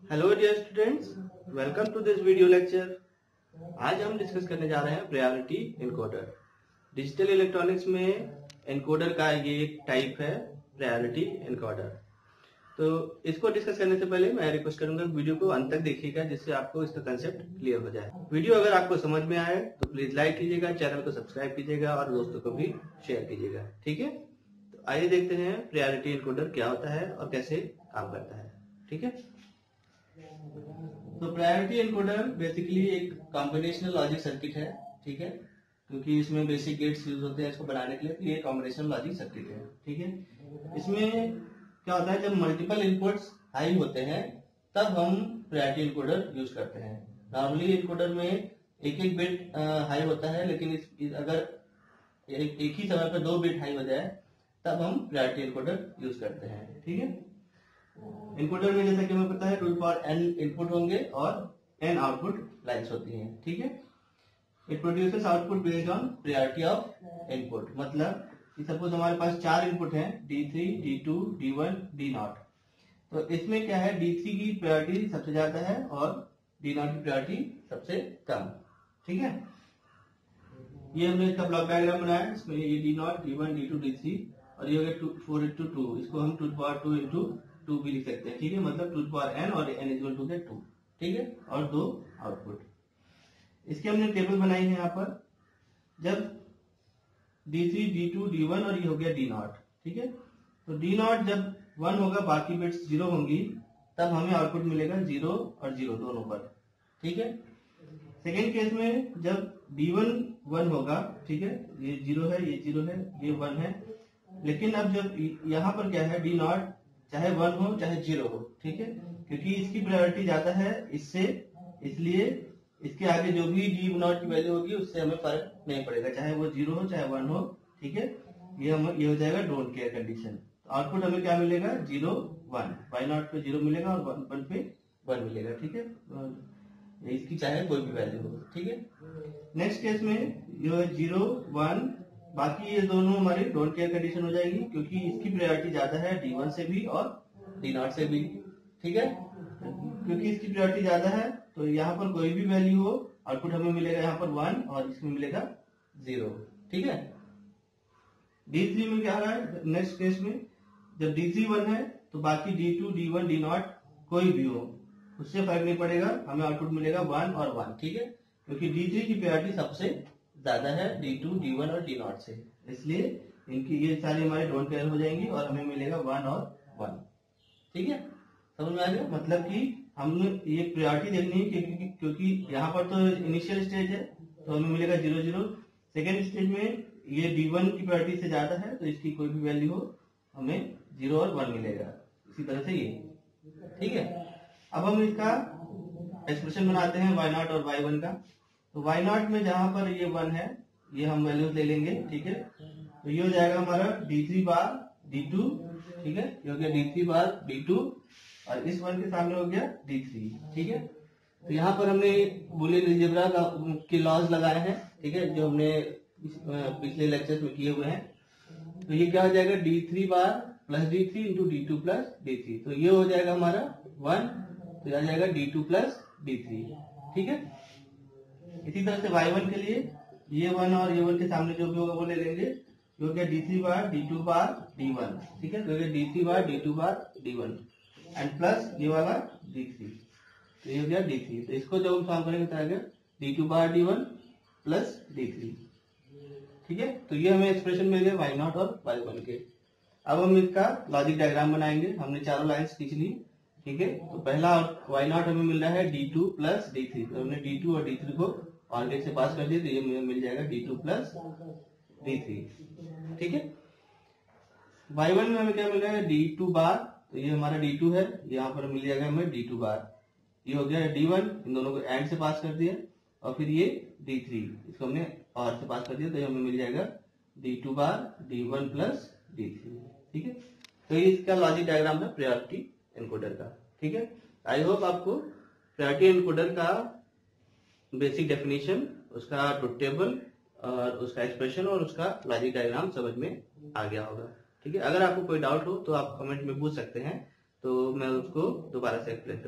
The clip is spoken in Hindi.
Hello dear students, welcome to this video lecture. आज हम डिस्कस करने जा रहे हैं प्रायोरिटी एनकोडर। डिजिटल इलेक्ट्रॉनिक्स में एनकोडर का ये एक टाइप है प्रायोरिटी एनकोडर। तो इसको डिस्कस करने से पहले मैं रिक्वेस्ट करूंगा वीडियो को अंत तक देखिएगा, जिससे आपको इसका कंसेप्ट क्लियर हो जाए। वीडियो अगर आपको समझ में आए तो प्लीज लाइक कीजिएगा, चैनल को सब्सक्राइब कीजिएगा और दोस्तों को भी शेयर कीजिएगा। ठीक है, तो आइए देखते हैं प्रायोरिटी एनकोडर क्या होता है और कैसे काम करता है। ठीक है, तो प्रायोरिटी एनकोडर बेसिकली एक कॉम्बिनेशनल लॉजिक सर्किट है। ठीक है, क्योंकि इसमें बेसिक गेट्स यूज होते हैं इसको बनाने के लिए, तो ये कॉम्बिनेशनल लॉजिक सर्किट है। ठीक है, इसमें क्या होता है, जब मल्टीपल इनपुट्स हाई होते हैं तब हम प्रायोरिटी एनकोडर यूज करते हैं। नॉर्मली एनकोडर में एक एक बिट हाई होता है, लेकिन अगर एक ही समय पर 2 बिट हाई हो जाए तब हम प्रायोरिटी एनकोडर यूज करते हैं। ठीक है, एनकोडर में जैसा कि हमें पता है 2 to the power n input होंगे और n आउटपुट लाइन्स होती हैं। ठीक है, it produces output based on priority of input. मतलब कि सपोज हमारे पास 4 इनपुट हैं, D3, D2, D1, D0। तो इसमें क्या है, D3 की प्रायोरिटी सबसे ज्यादा है और D0 की प्रायोरिटी सबसे कम। ठीक है, ये हमने इसका ब्लॉक डायग्राम बनाया। इसमें ये D0, D1, D2, D3 और ये हो गया 4:2। इसको हम 2 to the power 2 into 2 भी लिख सकते हैं। ठीक है, मतलब 2 to the power n और n इक्वल टू 2। ठीक है, और 2 आउटपुट। इसकी हमने टेबल बनाई है यहाँ पर। जब D3, D2, D1 और ये हो गया D0। ठीक है, तो D0 जब 1 होगा, बाकी बिट्स 0 होंगी, तब हमें आउटपुट मिलेगा 0 और 0 दोनों पर। ठीक है, सेकेंड केस में जब D1 1 होगा, ठीक है, ये 0 है, ये 0 है, ये 1 है। लेकिन अब जब यहाँ पर क्या है, D0 चाहे 1 हो चाहे 0 हो, ठीक है, क्योंकि इसकी प्रायोरिटी ज्यादा है इससे, इसलिए इसके आगे जो भी D0 की वैल्यू होगी उससे हमें फर्क नहीं पड़ेगा, चाहे वो 0 हो चाहे 1 हो। ठीक है, ये हो जाएगा डोंट केयर कंडीशन। तो आउटपुट हमें क्या मिलेगा, 0 1। Y0 पे 0 मिलेगा और 1 पे 1 मिलेगा। ठीक है, इसकी चाहे कोई भी वैल्यू हो। ठीक है, नेक्स्ट केस में ये 0 1, बाकी ये दोनों हमारी डोंट केयर कंडीशन हो जाएगी, क्योंकि इसकी प्रायोरिटी ज्यादा है D1 से भी और D0 से भी। ठीक है, क्योंकि इसकी प्रायोरिटी ज्यादा है तो यहाँ पर कोई भी वैल्यू हो, आउटपुट हमें मिलेगा यहाँ पर 1 और इसमें मिलेगा 0। ठीक है, D3 में क्या रहा है, नेक्स्ट केस में जब D3 1 है तो बाकी D2, D1, D0 कोई भी हो उससे फर्क नहीं पड़ेगा, हमें आउटपुट मिलेगा 1 और 1। ठीक है, क्योंकि D3 की प्रायोरिटी सबसे ज्यादा है D2, D1 और D0 से, इसलिए इनकी ये सारी हमारे डोंट केयर हो जाएंगी और हमें मिलेगा 1 और 1। ठीक है, समझ में आ गया। मतलब कि हमने ये प्रायोरिटी देखनी है, क्योंकि यहाँ पर तो इनिशियल स्टेज है तो हमें मिलेगा 0 0। सेकेंड स्टेज में ये D1 की प्रायोरिटी से ज्यादा है तो इसकी कोई भी वैल्यू हो हमें 0 और 1 मिलेगा। इसी तरह से ये। ठीक है, अब हम इसका एक्सप्रेशन बनाते हैं Y0 और Y1 का। तो Y0 में जहां पर ये 1 है, ये हम वैल्यूज ले लेंगे। ठीक है, तो ये हो जाएगा हमारा D3 बार D2। ठीक है, ये हो गया D3 बार D2 और इस 1 के सामने हो गया D3। ठीक है, तो यहाँ पर हमने बूलियन अलजेब्रा के लॉज लगाए हैं। ठीक है, जो हमने पिछले लेक्चर में किए हुए हैं। तो ये क्या हो जाएगा, D3 बार plus D3 into D2 plus D3। तो ये हो जाएगा हमारा 1, तो आ जाएगा D2 प्लस D3। ठीक है, इसी तरह से Y1 के लिए ये 1 और ये 1 के सामने जो भी होगा वो ले लेंगे। ये हो गया D3 बार D2 बार D1। ठीक है, तो हो गया D3 bar D2 bar D1 and plus ये वाला D3, तो ये हो गया D3। तो इसको जब हम सॉल्व करेंगे तो आएगा D2 बार D1 प्लस D3। ठीक है, तो ये हमें एक्सप्रेशन मिल गया Y0 और Y1 के। अब हम इसका लॉजिक डायग्राम बनाएंगे। हमने चारों लाइन्स खींच ली। ठीक है, तो पहला Y0 हमें मिल रहा है D2 प्लस D3। तो हमने D2 और D3 को ऑन गेट से पास कर दिया, तो ये मिल जाएगा D2 प्लस D3। ठीक है, Y1 में हमें क्या मिल रहा है, D2 बार। तो ये हमारा D2 है, यहाँ पर मिल जाएगा हमें D2 बार। ये हो गया D1, इन दोनों को एंड से पास कर दिया, और फिर ये D3, इसको हमने और से पास कर दिया, तो हमें मिल जाएगा D2 बार D1 प्लस D3। ठीक है, तो ये इसका लॉजिक डायग्राम है प्रायोरिटी एनकोडर का। ठीक है, आई होप आपको प्रायोरिटी एनकोडर का बेसिक डेफिनेशन, उसका ट्रुथ टेबल और उसका एक्सप्रेशन और उसका लॉजिक डायग्राम समझ में आ गया होगा। ठीक है, अगर आपको कोई डाउट हो तो आप कमेंट में पूछ सकते हैं, तो मैं उसको दोबारा से एक्सप्लेन